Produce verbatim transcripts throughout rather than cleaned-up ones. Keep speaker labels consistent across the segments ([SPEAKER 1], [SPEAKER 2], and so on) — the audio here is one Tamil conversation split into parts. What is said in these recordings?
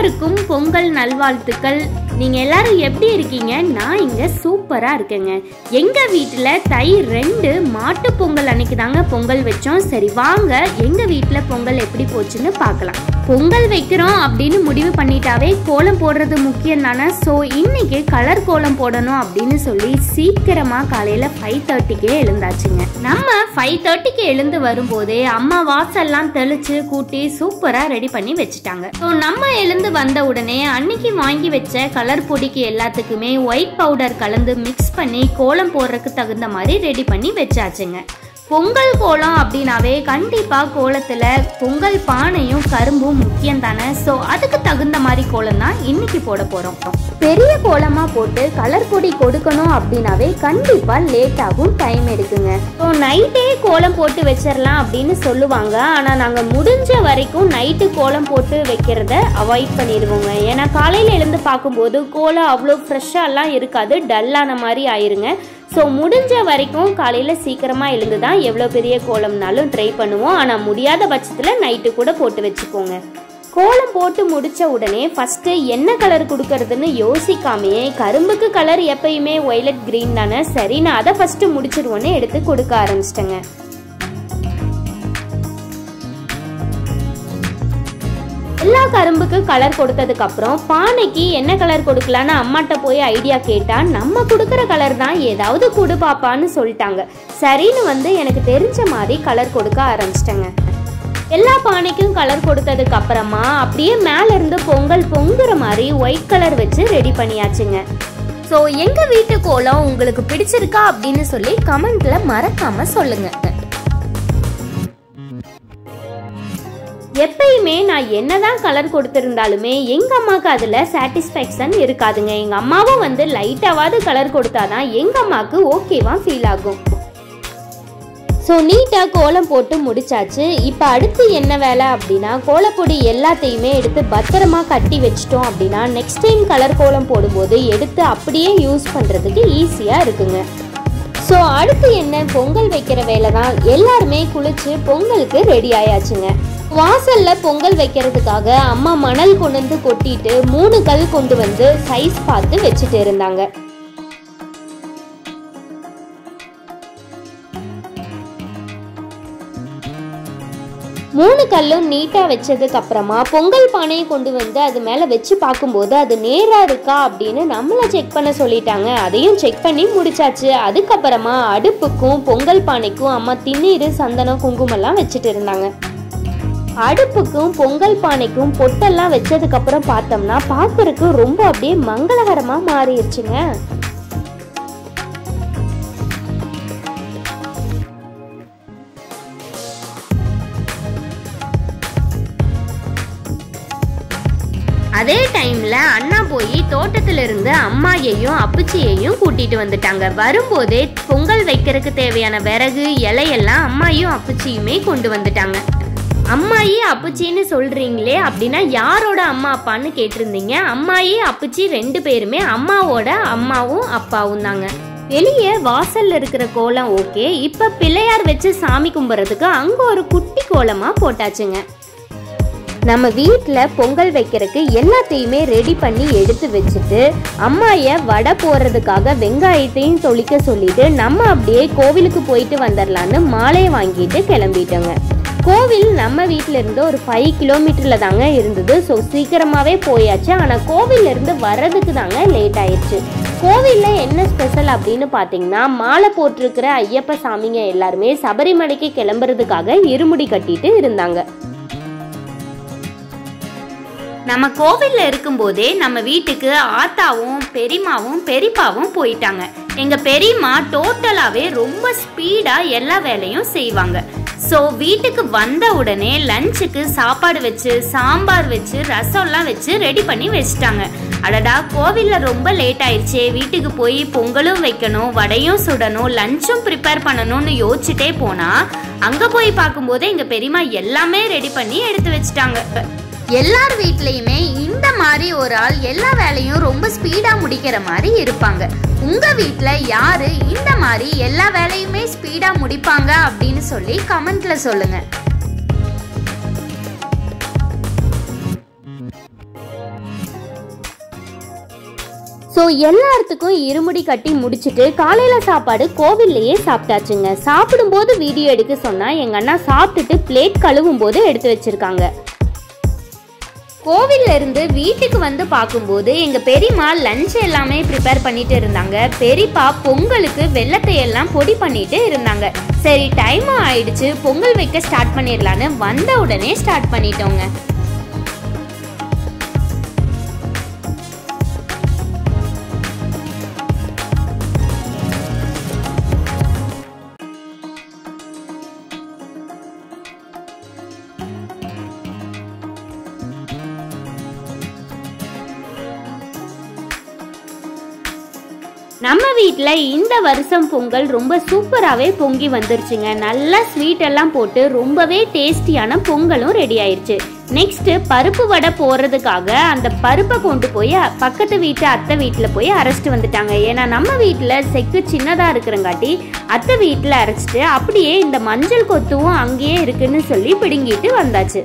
[SPEAKER 1] அனைவருக்கும் பொங்கல் நல்வாழ்த்துக்கள். நீங்கள் எல்லாரும் எப்படி இருக்கீங்க? நான் இங்கே சூப்பராக இருக்கேங்க. எங்கள் வீட்டில் தை ரெண்டு மாட்டு பொங்கல் அன்னைக்கு தாங்க பொங்கல் வச்சோம். சரி வாங்க எங்கள் வீட்டில் பொங்கல் எப்படி போச்சுன்னு பார்க்கலாம். பொங்கல் வைக்கிறோம் அப்படின்னு முடிவு பண்ணிட்டாவே கோலம் போடுறது முக்கியம் தானே. ஸோ இன்னைக்கு கலர் கோலம் போடணும் அப்படின்னு சொல்லி சீக்கிரமாக காலையில் ஃபைவ் தேர்ட்டிக்கே எழுந்தாச்சுங்க. நம்ம ஃபைவ் தேர்ட்டிக்கு எழுந்து வரும்போதே அம்மா வாசல்லாம் தெளிச்சு கூட்டி சூப்பராக ரெடி பண்ணி வச்சுட்டாங்க. ஸோ நம்ம எழுந்து வந்த உடனே அன்னைக்கு வாங்கி வச்ச கலர் பொடிக்கு எல்லாத்துக்குமே ஒயிட் பவுடர் கலந்து மிக்ஸ் பண்ணி கோலம் போடுறதுக்கு தகுந்த மாதிரி ரெடி பண்ணி வச்சாச்சுங்க. பொங்கல் கோலம் அப்படின்னாவே கண்டிப்பா கோலத்துல பொங்கல் பானையும் கரும்பும் முக்கியம் தானே. ஸோ அதுக்கு தகுந்த மாதிரி கோலம் தான் இன்னைக்கு போட போறோம். பெரிய கோலமா போட்டு கலர் பொடி கொடுக்கணும் அப்படின்னாவே கண்டிப்பா லேட் ஆகும், டைம் எடுக்குங்க. ஸோ நைட்டே கோலம் போட்டு வச்சிடலாம் அப்படின்னு சொல்லுவாங்க. ஆனா நாங்க முடிஞ்ச வரைக்கும் நைட்டு கோலம் போட்டு வைக்கிறத அவாய்ட் பண்ணிடுவோங்க. ஏன்னா காலையில எழுந்து பார்க்கும்போது கோலம் அவ்வளோ ஃப்ரெஷ்ஷாலாம் இருக்காது, டல்லான மாதிரி ஆயிருங்க. ஸோ முடிஞ்ச வரைக்கும் காலையில் சீக்கிரமாக எழுந்து தான் எவ்வளோ பெரிய கோலம்னாலும் ட்ரை பண்ணுவோம். ஆனால் முடியாத பட்சத்தில் நைட்டு கூட போட்டு வச்சுக்கோங்க. கோலம் போட்டு முடித்த உடனே ஃபஸ்ட்டு என்ன கலர் கொடுக்கறதுன்னு யோசிக்காமையே கரும்புக்கு கலர் எப்பயுமே ஒய்லட் க்ரீன் தானே, சரி நான் அதை ஃபஸ்ட்டு முடிச்சிடுவோன்னு எடுத்து கொடுக்க ஆரம்பிச்சிட்டேங்க. எல்லா கரும்புக்கு கலர் கொடுத்ததுக்கு அப்புறம் பானைக்கு என்ன கலர் கொடுக்கலான்னு அம்மாட்ட போய் ஐடியா கேட்டா நம்ம கொடுக்குற கலர் தான் ஏதாவது கொடு பாப்பான்னு சொல்லிட்டாங்க. சரின்னு வந்து எனக்கு தெரிஞ்ச மாதிரி கலர் கொடுக்க ஆரம்பிச்சிட்டேங்க. எல்லா பானைக்கும் கலர் கொடுத்ததுக்கு அப்புறமா அப்படியே மேல இருந்து பொங்கல் பொங்குற மாதிரி ஒயிட் கலர் வச்சு ரெடி பண்ணியாச்சுங்க. ஸோ எங்க வீட்டு கோலம் உங்களுக்கு பிடிச்சிருக்கா அப்படின்னு சொல்லி கமெண்ட்ல மறக்காம சொல்லுங்க. எப்பயுமே நான் என்னதான் கலர் கொடுத்திருந்தாலுமே எங்க அம்மாவுக்கு அதுல சாட்டிஸ்ஃபேக்ஷன் இருக்காதுங்க. எங்க அம்மாவும் வந்து லைட்டாவது கலர் கொடுத்தாதான் எங்க அம்மாவுக்கு ஓகேவா ஃபீல் ஆகும். ஸோ நீட்டாக கோலம் போட்டு முடிச்சாச்சு. இப்போ அடுத்து என்ன வேலை அப்படின்னா கோலப்பொடி எல்லாத்தையுமே எடுத்து பத்திரமா கட்டி வச்சிட்டோம் அப்படின்னா நெக்ஸ்ட் டைம் கலர் கோலம் போடும்போது எடுத்து அப்படியே யூஸ் பண்ணுறதுக்கு ஈஸியாக இருக்குங்க. ஸோ அடுத்து என்ன பொங்கல் வைக்கிற வேலை தான். எல்லாருமே குளிச்சு பொங்கலுக்கு ரெடி ஆயாச்சுங்க. வாசல்ல பொங்கல் வைக்கிறதுக்காக அம்மா மணல் கொண்டு வந்து கொட்டிட்டு மூணு கல் கொண்டு வந்து சைஸ் பார்த்து வச்சுட்டு இருந்தாங்க. மூணு கல்லும் நீட்டா வச்சதுக்கு அப்புறமா பொங்கல் பானையை கொண்டு வந்து அது மேல வச்சு பார்க்கும்போது அது நேரா இருக்கா அப்படின்னு நம்மள செக் பண்ண சொல்லிட்டாங்க. அதையும் செக் பண்ணி முடிச்சாச்சு. அதுக்கப்புறமா அடுப்புக்கும் பொங்கல் பானைக்கும் அம்மா திண்ணீர் சந்தனம் குங்குமம் எல்லாம் வச்சுட்டு இருந்தாங்க. அடுப்புக்கும் பொங்கல் பானைக்கும் பொட்டெல்லாம் வச்சதுக்கு அப்புறம் பார்த்தோம்னா பார்க்கறதுக்கு ரொம்ப அப்படியே மங்களகரமா மாறிடுச்சுங்க. அதே டைம்ல அண்ணா போய் தோட்டத்துல இருந்து அம்மாயையும் அப்பச்சியையும் கூட்டிட்டு வந்துட்டாங்க. வரும்போதே பொங்கல் வைக்கிறதுக்கு தேவையான விறகு இலையெல்லாம் அம்மாயும் அப்பச்சியுமே கொண்டு வந்துட்டாங்க. அம்மாயி அப்புச்சின்னு சொல்றீங்களே அப்படின்னா யாரோட அம்மா அப்பான்னு கேட்டிருந்தீங்க. அம்மாயி அப்புச்சி ரெண்டு பேருமே அம்மாவோட அம்மாவும் அப்பாவும் தாங்க. வெளியே வாசல்ல இருக்கிற கோலம் ஓகே. இப்ப பிள்ளையார் வச்சு சாமி கும்பிட்றதுக்கு அங்க ஒரு குட்டி கோலமா போட்டாச்சுங்க. நம்ம வீட்டில் பொங்கல் வைக்கிறதுக்கு எல்லாத்தையுமே ரெடி பண்ணி எடுத்து வச்சுட்டு அம்மாயை வடை போடுறதுக்காக வெங்காயத்தையும் தொளிக்க சொல்லிட்டு நம்ம அப்படியே கோவிலுக்கு போயிட்டு வந்துடலான்னு மாலையை வாங்கிட்டு கிளம்பிட்டோங்க. கோவில் நம்ம வீட்டில இருந்து ஒரு ஃபைவ் கிலோமீட்டர்ல தாங்க இருந்தது. ஸோ சீக்கிரமாவே போயாச்சு. ஆனால் கோவில்ல இருந்து வர்றதுக்கு தாங்க லேட் ஆயிடுச்சு. கோவில்ல என்ன ஸ்பெஷல் அப்படின்னு பார்த்தீங்கன்னா மாலை போட்டிருக்கிற ஐயப்ப சாமிங்க எல்லாருமே சபரிமலைக்கு கிளம்புறதுக்காக இருமுடி கட்டிட்டு இருந்தாங்க. நம்ம கோவில்ல இருக்கும்போதே நம்ம வீட்டுக்கு ஆத்தாவும் பெரியமாவும் பெரியப்பாவும் போயிட்டாங்க. எங்க பெரியம்மா டோட்டலாவே ரொம்ப ஸ்பீடா எல்லா வேலையும் செய்வாங்க. ஸோ வீட்டுக்கு வந்த உடனே லஞ்சுக்கு சாப்பாடு வச்சு சாம்பார் வச்சு ரசம்லாம் வச்சு ரெடி பண்ணி வச்சுட்டாங்க. அடடா கோவிலில் ரொம்ப லேட் ஆயிடுச்சே, வீட்டுக்கு போய் பொங்கலும் வைக்கணும், வடையும் சுடணும், லஞ்சும் ப்ரிப்பேர் பண்ணணும்னு யோசிச்சுட்டே போனால் அங்கே போய் பார்க்கும்போது எங்கள் பெரியம்மா எல்லாமே ரெடி பண்ணி எடுத்து வச்சுட்டாங்க. எல்லார் வீட்லையுமே இந்த மாதிரி ஒரு ஆள் எல்லா வேலையும் ரொம்ப ஸ்பீடா முடிக்கிற மாதிரி இருப்பாங்க. உங்க வீட்ல யாரு இந்த மாதிரி எல்லா வேலையுமே ஸ்பீடா முடிப்பாங்க அப்படின்னு சொல்லி கமெண்ட்ல சொல்லுங்க. ஸோ எல்லாத்துக்கும் இருமுடி கட்டி முடிச்சுட்டு காலையில் சாப்பாடு கோவில்லையே சாப்பிட்டாச்சுங்க. சாப்பிடும்போது வீடியோ எடுக்க சொன்னால் எங்கள் அண்ணா சாப்பிட்டுட்டு பிளேட் கழுவும் போது எடுத்து வச்சுருக்காங்க. கோவில்ல இருந்து வீட்டுக்கு வந்து பார்க்கும்போது எங்கள் பெரியம்மா லஞ்ச் எல்லாமே ப்ரிப்பேர் பண்ணிட்டு இருந்தாங்க. பெரியப்பா பொங்கலுக்கு வெள்ளத்தை எல்லாம் பொடி பண்ணிட்டு இருந்தாங்க. சரி டைமும் ஆயிடுச்சு, பொங்கல் வைக்க ஸ்டார்ட் பண்ணிடலான்னு வந்த உடனே ஸ்டார்ட் பண்ணிட்டோங்க. நம்ம வீட்டில் இந்த வருஷம் பொங்கல் ரொம்ப சூப்பராகவே பொங்கி வந்துருச்சுங்க. நல்லா ஸ்வீட் எல்லாம் போட்டு ரொம்பவே டேஸ்டியான பொங்கலும் ரெடி ஆயிடுச்சு. நெக்ஸ்ட் பருப்பு வடை போடுறதுக்காக அந்த பருப்பை கொண்டு போய் பக்கத்து வீட்டு அத்தை வீட்டில் போய் அரைச்சிட்டு வந்துட்டாங்க. ஏன்னா நம்ம வீட்டில் செக்கு சின்னதாக இருக்கிறங்காட்டி அத்தை வீட்டில் அரைச்சிட்டு அப்படியே இந்த மஞ்சள் கொத்துவும் அங்கேயே இருக்குன்னு சொல்லி பிடுங்கிட்டு வந்தாச்சு.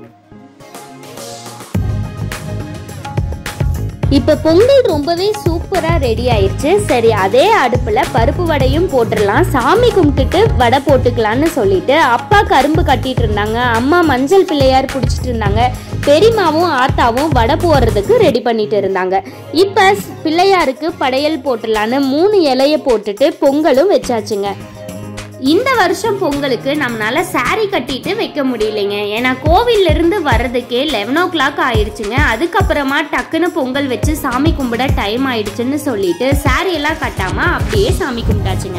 [SPEAKER 1] இப்போ பொங்கல் ரொம்பவே சூப்பராக ரெடி ஆயிடுச்சு. சரி அதே அடுப்பில் பருப்பு வடையும் போட்டுடலாம், சாமி கும்பிட்டுட்டு வடை போட்டுக்கலான்னு சொல்லிட்டு அப்பா கரும்பு கட்டிட்டு இருந்தாங்க, அம்மா மஞ்சள் பிள்ளையார் பிடிச்சிட்டு இருந்தாங்க, பெரியம்மாவும் ஆத்தாவும் வடை போடுறதுக்கு ரெடி பண்ணிட்டு இருந்தாங்க. இப்போ பிள்ளையாருக்கு படையல் போட்டுடலான்னு மூணு இலையை போட்டுட்டு பொங்கலும் வச்சாச்சுங்க. இந்த வருஷம் பொங்கலுக்கு நம்மளால சாரி கட்டிட்டு வைக்க முடியலைங்க. ஏன்னா கோவில்ல இருந்து வர்றதுக்கே லெவன் ஓ கிளாக் ஆயிடுச்சுங்க. அதுக்கப்புறமா டக்குன்னு பொங்கல் வச்சு சாமி கும்பிட டைம் ஆயிடுச்சுன்னு சொல்லிட்டு சாரி எல்லாம் கட்டாம அப்படியே சாமி கும்பிட்டாச்சுங்க.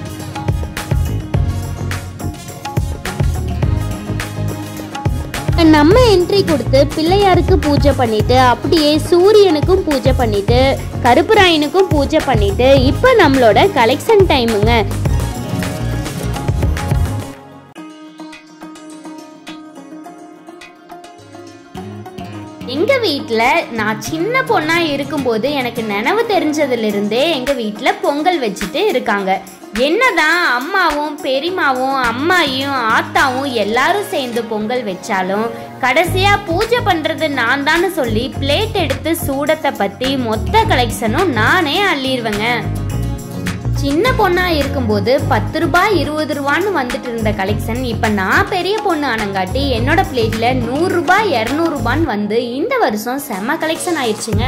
[SPEAKER 1] நம்ம என்ட்ரி கொடுத்து பிள்ளையாருக்கு பூஜை பண்ணிட்டு அப்படியே சூரியனுக்கும் பூஜை பண்ணிட்டு கருப்பராயனுக்கும் பூஜை பண்ணிட்டு இப்போ நம்மளோட கலெக்ஷன் டைமுங்க. எங்க வீட்டுல நான் சின்ன பொண்ணா இருக்கும்போது எனக்கு நினைவு தெரிஞ்சதுல எங்க வீட்டுல பொங்கல் வச்சுட்டு இருக்காங்க. என்னதான் அம்மாவும் பெரியம்மாவும் அம்மாயும் ஆத்தாவும் எல்லாரும் சேர்ந்து பொங்கல் வச்சாலும் கடைசியா பூஜை பண்றது நான் தான் சொல்லி பிளேட் எடுத்து சூடத்தை பத்தி மொத்த கலெக்ஷனும் நானே அள்ளிடுவேங்க. சின்ன பொண்ணா இருக்கும்போது பத்து ரூபாய் இருபது ரூபான்னு வந்துட்டு இருந்த கலெக்ஷன் இப்ப நான் பெரிய பொண்ணு ஆனங்காட்டி என்னோட பிளேட்ல நூறு ரூபாய் இருநூறு ரூபான்னு வந்து இந்த வருஷம் செம்ம கலெக்ஷன் ஆயிடுச்சுங்க.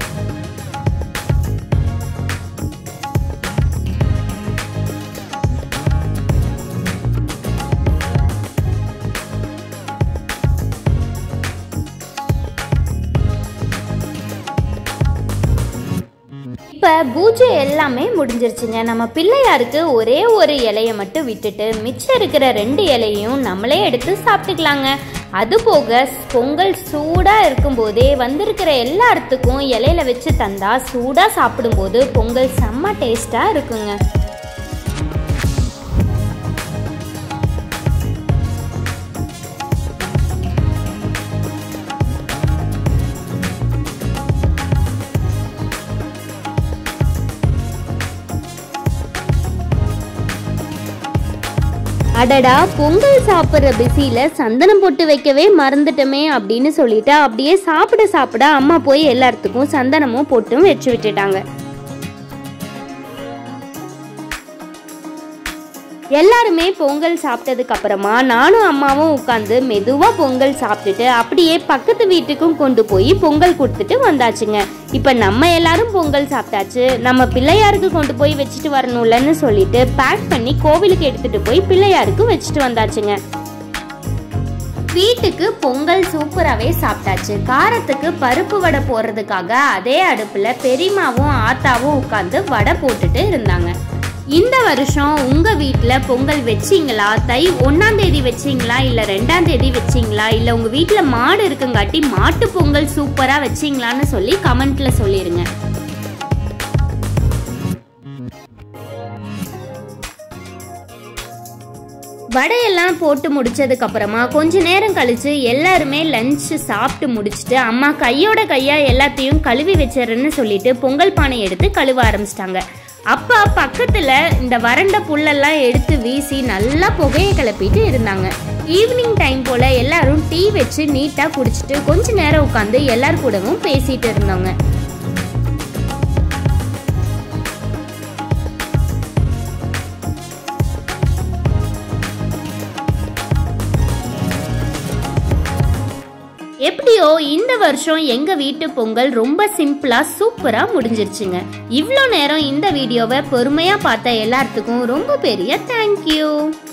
[SPEAKER 1] இப்போ பூஜை எல்லாமே முடிஞ்சிருச்சுங்க. நம்ம பிள்ளையாருக்கு ஒரே ஒரு இலையை மட்டும் விட்டுட்டு மிச்சம் இருக்கிற ரெண்டு இலையும் நம்மளே எடுத்து சாப்பிட்டுக்கலாங்க. அது போக பொங்கல் சூடாக இருக்கும்போதே வந்திருக்கிற எல்லாத்துக்கும் இலையில வச்சு தந்தா சூடாக சாப்பிடும்போது பொங்கல் செம்ம டேஸ்டாக இருக்குங்க. அடடா பொங்கல் சாப்பிட்ற பிஸியில சந்தனம் போட்டு வைக்கவே மறந்துட்டோமே அப்படின்னு சொல்லிட்டு அப்படியே சாப்பிட சாப்பிட அம்மா போய் எல்லாத்துக்கும் சந்தனமும் போட்டும் வச்சு விட்டுட்டாங்க. எல்லாருமே பொங்கல் சாப்பிட்டதுக்கு அப்புறமா நானும் அம்மாவும் உட்காந்து மெதுவா பொங்கல் சாப்பிட்டுட்டு அப்படியே பக்கத்து வீட்டுக்கும் கொண்டு போய் பொங்கல் கொடுத்துட்டு வந்தாச்சுங்க. இப்ப நம்ம எல்லாரும் பொங்கல் சாப்பிட்டாச்சு, நம்ம பிள்ளையாருக்கு கொண்டு போய் வச்சுட்டு வரணும்லன்னு சொல்லிட்டு பேக் பண்ணி கோவிலுக்கு எடுத்துட்டு போய் பிள்ளையாருக்கு வச்சுட்டு வந்தாச்சுங்க. வீட்டுக்கு பொங்கல் சூப்பராகவே சாப்பிட்டாச்சு. காரத்துக்கு பருப்பு வடை போடுறதுக்காக அதே அடுப்புல பெரியம்மாவும் ஆத்தாவும் உட்காந்து வடை போட்டுட்டு இருந்தாங்க. இந்த வருஷம் உங்க வீட்டுல பொங்கல் வச்சிங்களா? தை ஒன்னாம் தேதி வச்சிங்களா இல்ல ரெண்டாம் தேதி வச்சிங்களா இல்ல உங்க வீட்டுல மாடு இருக்குங்காட்டி மாட்டு பொங்கல் சூப்பரா வச்சிங்களான்னு சொல்லி கமெண்ட்ல சொல்லிருங்க. வடையெல்லாம் போட்டு முடிச்சதுக்கு அப்புறமா கொஞ்ச நேரம் கழிச்சு எல்லாருமே லஞ்ச் சாப்பிட்டு முடிச்சுட்டு அம்மா கையோட கையா எல்லாத்தையும் கழுவி வச்சிடறேன்னு சொல்லிட்டு பொங்கல் பானை எடுத்து கழுவ ஆரம்பிச்சிட்டாங்க. அப்பா பக்கத்துல இந்த வறண்ட புல்லெல்லாம் எடுத்து வீசி நல்லா புகையை கிளப்பிட்டு இருந்தாங்க. ஈவினிங் டைம் போல எல்லாரும் டீ வச்சு நீட்டா குடிச்சிட்டு கொஞ்ச நேரம் உட்காந்து எல்லார் கூடவும் பேசிட்டு இருந்தாங்க. எப்படியோ இந்த வருஷம் எங்க வீட்டு பொங்கல் ரொம்ப சிம்பிளா சூப்பரா முடிஞ்சிருச்சுங்க. இவ்வளோ நேரம் இந்த வீடியோவை பொறுமையா பார்த்த எல்லாத்துக்கும் ரொம்ப பெரிய தேங்க்யூ.